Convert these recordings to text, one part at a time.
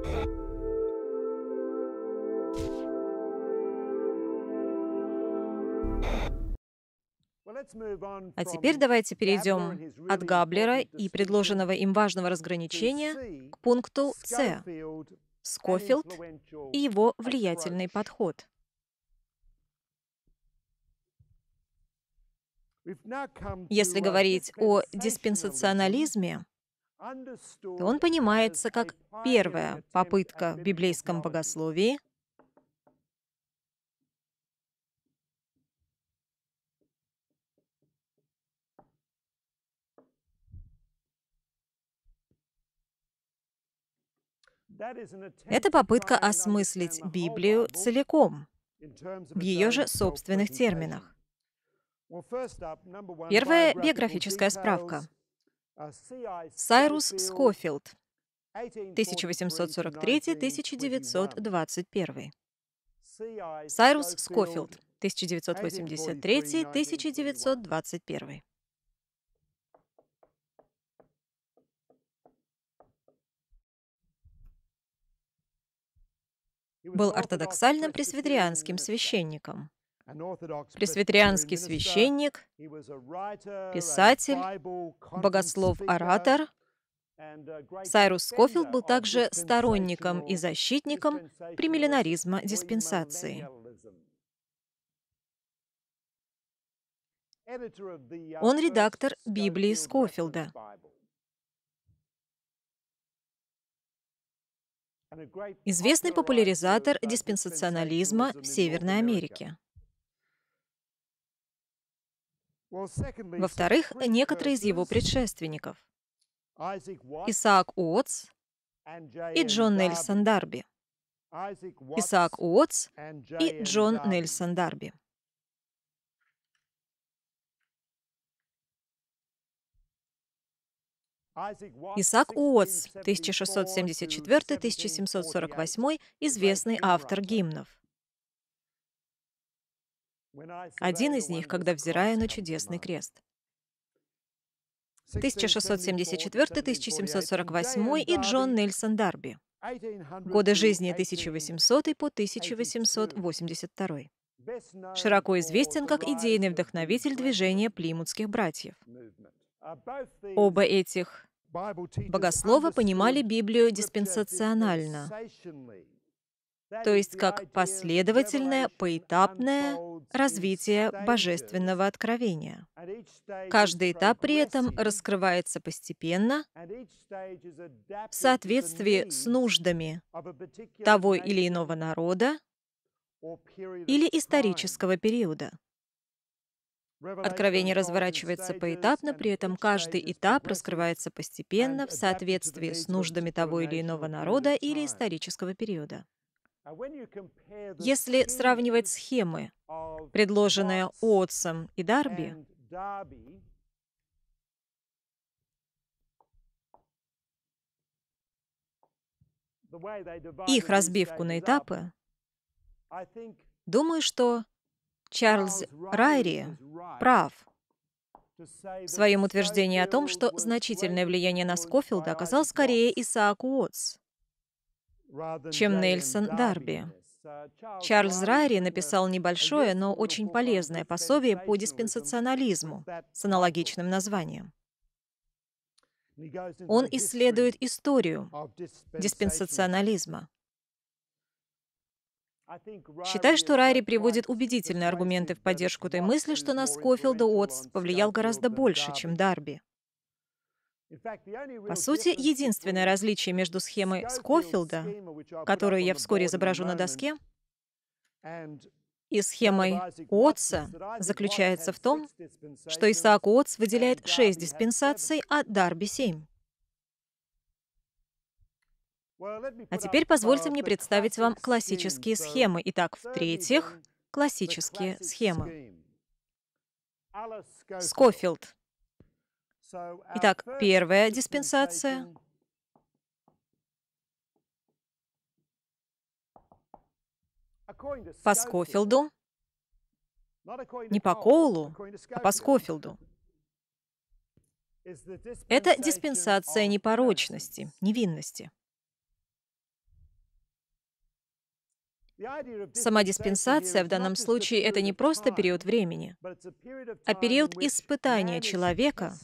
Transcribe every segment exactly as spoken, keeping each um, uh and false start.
А теперь давайте перейдем от Габлера и предложенного им важного разграничения к пункту С — Скофилд и его влиятельный подход. Если говорить о диспенсационализме, то он понимается как первая попытка в библейском богословии это попытка осмыслить Библию целиком, в ее же собственных терминах. Первая биографическая справка. Сайрус Скофилд, тысяча восемьсот сорок третий — тысяча девятьсот двадцать первый. Сайрус Скофилд, тысяча девятьсот восемьдесят третий — тысяча девятьсот двадцать первый. Был ортодоксальным пресвитерианским священником. Пресвитерианский священник, писатель, богослов-оратор. Сайрус Скофилд был также сторонником и защитником премиллинаризма диспенсации. Он редактор Библии Скофилда. Известный популяризатор диспенсационализма в Северной Америке. Во-вторых, некоторые из его предшественников. Исаак Уотс и Джон Нельсон Дарби. Исаак Уотс и Джон Нельсон Дарби. Исаак Уотс, тысяча шестьсот семьдесят четвёртый — тысяча семьсот сорок восьмой, известный автор гимнов. Один из них, когда взирая на чудесный крест. тысяча шестьсот семьдесят четвёртый — тысяча семьсот сорок восьмой и Джон Нельсон Дарби. Годы жизни тысяча восьмисотый по тысяча восемьсот восемьдесят второй. Широко известен как идейный вдохновитель движения плимутских братьев. Оба этих богослова понимали Библию диспенсационально, то есть как последовательное, поэтапное развитие божественного откровения. Каждый этап при этом раскрывается постепенно в соответствии с нуждами того или иного народа или исторического периода. Откровение разворачивается поэтапно, при этом каждый этап раскрывается постепенно в соответствии с нуждами того или иного народа или исторического периода. Если сравнивать схемы, предложенные Уотсом и Дарби, их разбивку на этапы, думаю, что Чарльз Райри прав в своем утверждении о том, что значительное влияние на Скофилда оказал скорее Исаак Уотс, чем Нельсон Дарби. Чарльз Райри написал небольшое, но очень полезное пособие по диспенсационализму с аналогичным названием. Он исследует историю диспенсационализма. Считаю, что Райри приводит убедительные аргументы в поддержку той мысли, что на Скофилда Уотс повлиял гораздо больше, чем Дарби. По сути, единственное различие между схемой Скофилда, которую я вскоре изображу на доске, и схемой Уотса заключается в том, что Исаак Уотс выделяет шесть диспенсаций, а Дарби — семь. А теперь позвольте мне представить вам классические схемы. Итак, в-третьих, классические схемы. Скофилд. Итак, первая диспенсация. По Скофилду. Не по Коулу, а по Скофилду. Это диспенсация непорочности, невинности. Сама диспенсация в данном случае — это не просто период времени, а период испытания человека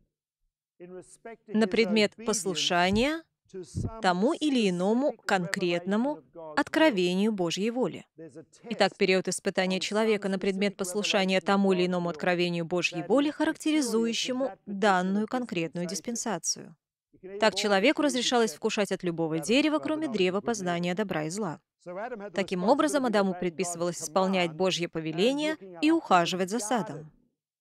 на предмет послушания тому или иному конкретному откровению Божьей воли. Итак, период испытания человека на предмет послушания тому или иному откровению Божьей воли, характеризующему данную конкретную диспенсацию. Так человеку разрешалось вкушать от любого дерева, кроме древа познания добра и зла. Таким образом, Адаму предписывалось исполнять Божье повеление и ухаживать за садом.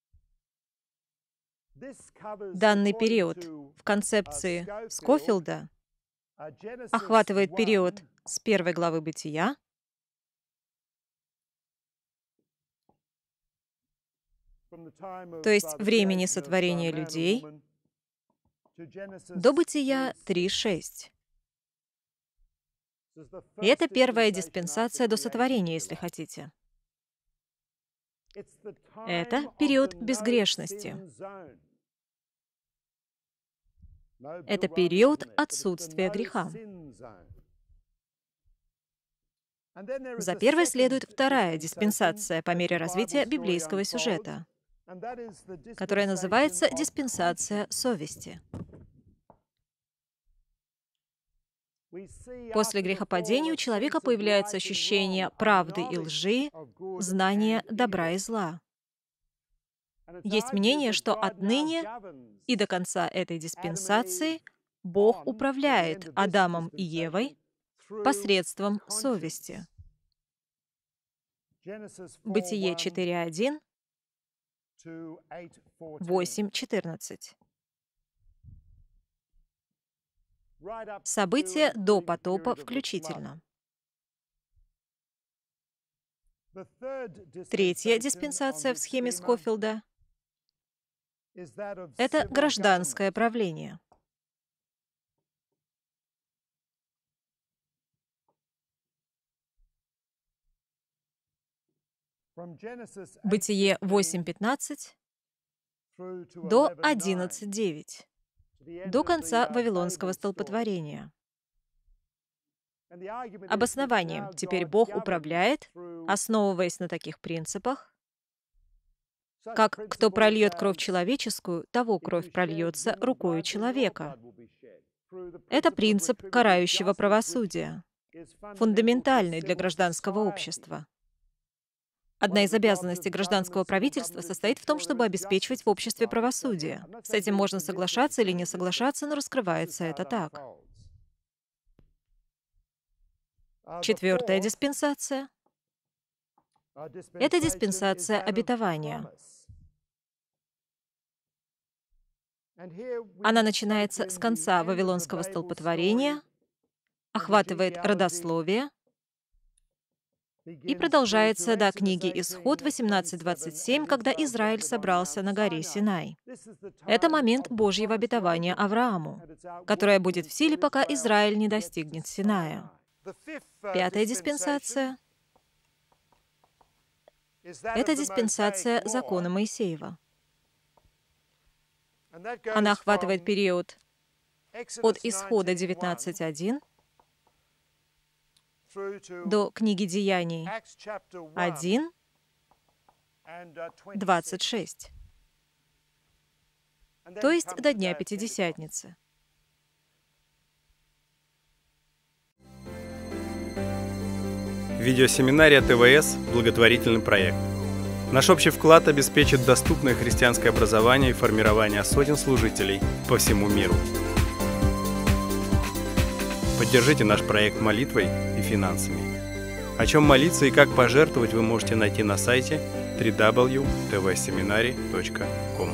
Данный период в концепции Скофилда охватывает период с первой главы Бытия то есть времени сотворения людей, до Бытия три шесть. И это первая диспенсация до сотворения, если хотите. Это период безгрешности. Это период отсутствия греха. За первой следует вторая диспенсация по мере развития библейского сюжета, которая называется диспенсация совести. После грехопадения у человека появляется ощущение правды и лжи, знание добра и зла. Есть мнение, что отныне и до конца этой диспенсации Бог управляет Адамом и Евой посредством совести. Бытие четыре один, восемь четырнадцать. События до потопа включительно. Третья диспенсация в схеме Скофилда — это гражданское правление. Бытие восемь пятнадцать до одиннадцать девять, до конца Вавилонского столпотворения. Обоснованием: теперь Бог управляет, основываясь на таких принципах, как «кто прольет кровь человеческую, того кровь прольется рукою человека». Это принцип карающего правосудия, фундаментальный для гражданского общества. Одна из обязанностей гражданского правительства состоит в том, чтобы обеспечивать в обществе правосудие. С этим можно соглашаться или не соглашаться, но раскрывается это так. Четвертая диспенсация — это диспенсация обетования. Она начинается с конца Вавилонского столпотворения, охватывает родословие и продолжается до книги Исход восемнадцать двадцать семь, когда Израиль собрался на горе Синай. Это момент Божьего обетования Аврааму, которое будет в силе, пока Израиль не достигнет Синая. Пятая диспенсация — это диспенсация закона Моисеева. Она охватывает период от Исхода девятнадцать один до книги Деяний один двадцать шесть, то есть до Дня Пятидесятницы. Видеосеминария ТВС – благотворительный проект. Наш общий вклад обеспечит доступное христианское образование и формирование сотен служителей по всему миру. Поддержите наш проект молитвой и финансами. О чем молиться и как пожертвовать вы можете найти на сайте дабл ю дабл ю дабл ю точка ти ви семинари точка ком.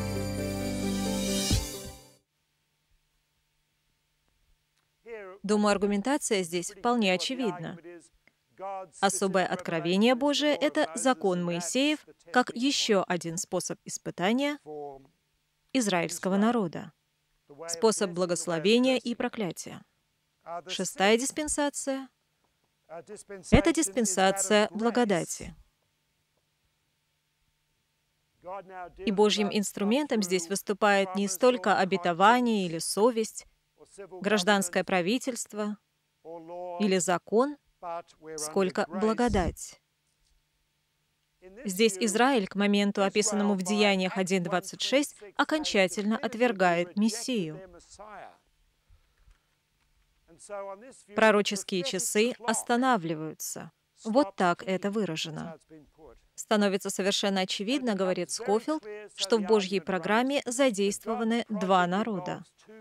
Думаю, аргументация здесь вполне очевидна. Особое откровение Божие — это закон Моисеев как еще один способ испытания израильского народа, способ благословения и проклятия. Шестая диспенсация — это диспенсация благодати. И Божьим инструментом здесь выступает не столько обетование или совесть, гражданское правительство или закон, сколько благодать. Здесь Израиль к моменту, описанному в Деяниях один двадцать шесть, окончательно отвергает Мессию. Пророческие часы останавливаются. Вот так это выражено. Становится совершенно очевидно, говорит Скофилд, что в Божьей программе задействованы два народа.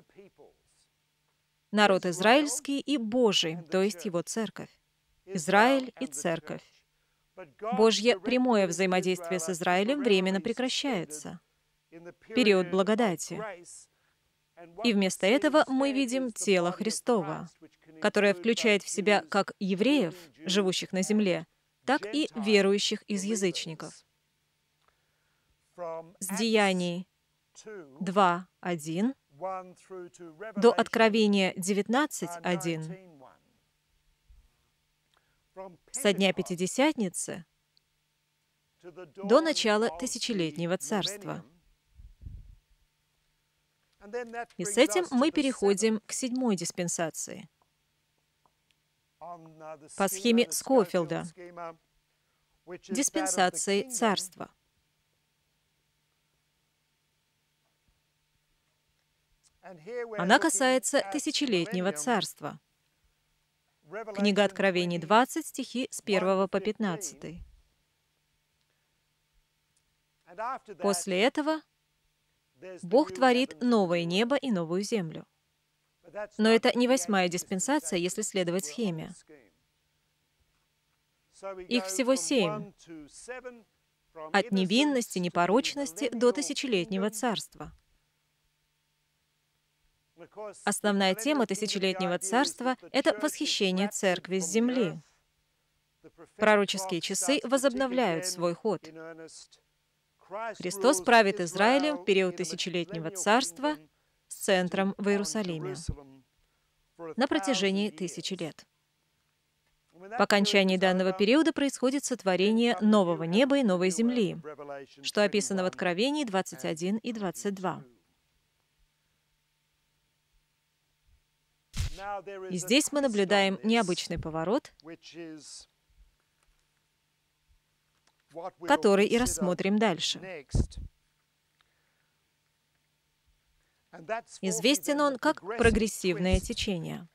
Народ израильский и Божий, то есть его церковь. Израиль и церковь. Божье прямое взаимодействие с Израилем временно прекращается. Период благодати. И вместо этого мы видим тело Христово, которое включает в себя как евреев, живущих на земле, так и верующих из язычников. С Деяний два один до Откровения девятнадцать один, со дня Пятидесятницы до начала Тысячелетнего Царства. И с этим мы переходим к седьмой диспенсации. По схеме Скофилда. Диспенсации Царства. Она касается Тысячелетнего Царства. Книга Откровений двадцать, стихи с первого по пятнадцатый. После этого Бог творит новое небо и новую землю. Но это не восьмая диспенсация, если следовать схеме. Их всего семь. От невинности, непорочности до Тысячелетнего Царства. Основная тема Тысячелетнего Царства — это восхищение Церкви с земли. Пророческие часы возобновляют свой ход. Христос правит Израилем в период Тысячелетнего Царства с центром в Иерусалиме на протяжении тысячи лет. По окончании данного периода происходит сотворение нового неба и новой земли, что описано в Откровении двадцать один и двадцать два. И здесь мы наблюдаем необычный поворот, который и рассмотрим дальше. Известен он как прогрессивное течение.